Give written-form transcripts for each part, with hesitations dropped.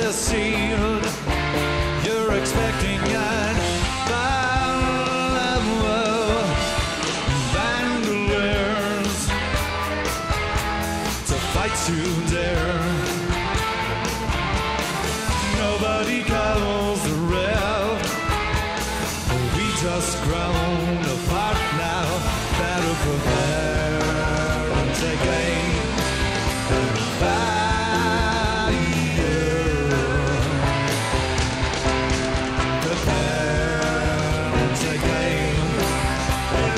a seed you're expecting and bandoliers to fight to dare. Nobody calls the rev. We just grown apart now. Better prepare and take aim and fire. Prepare and take aim and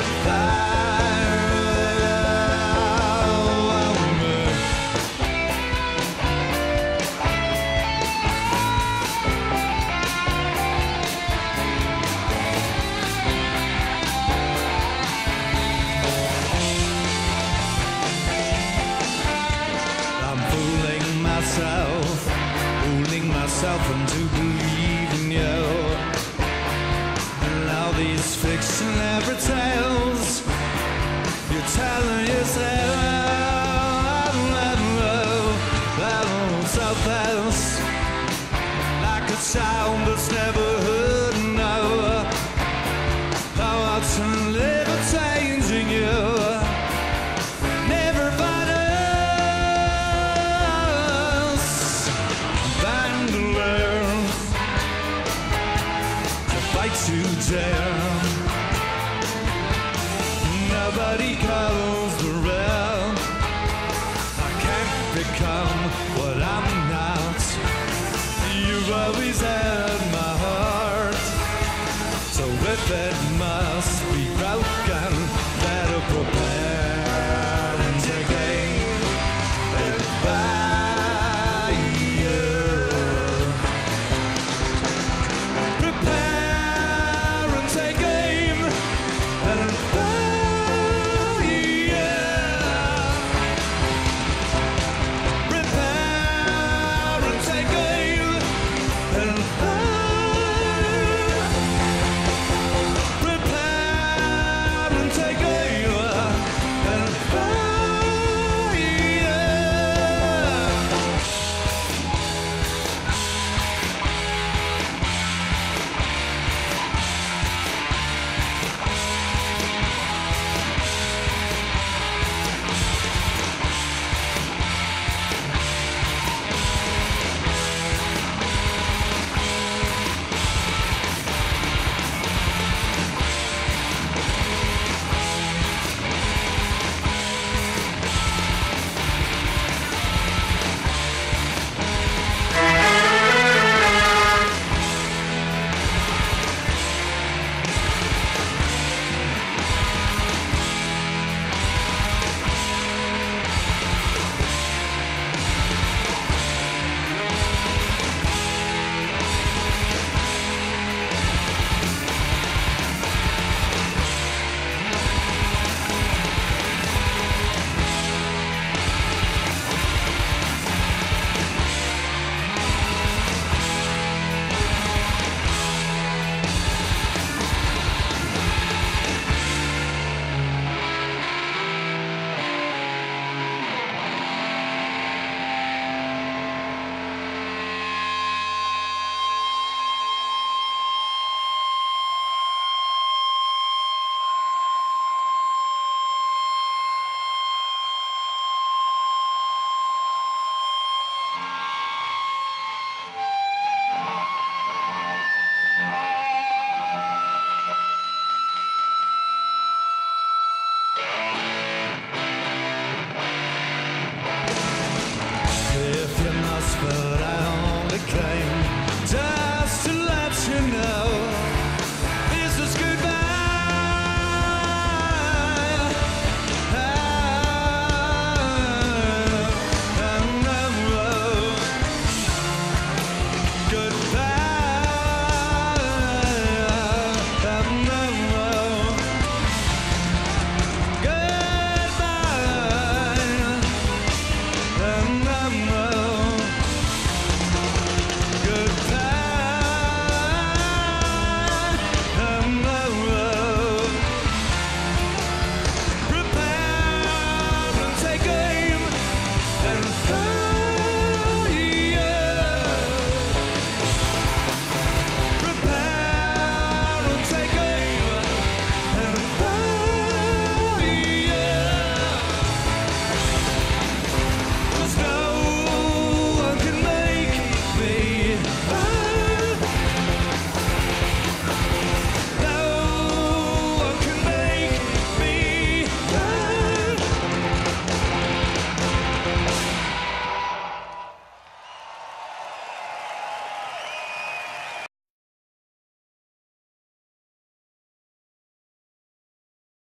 fooling myself into believing you. And all these fictionary tales you're telling yourself so fast, like a sound that's never heard. No, what's never changing you. Never find to dare. Nobody calls the real. I can't become what I'm not. You've always had my heart, so if it must be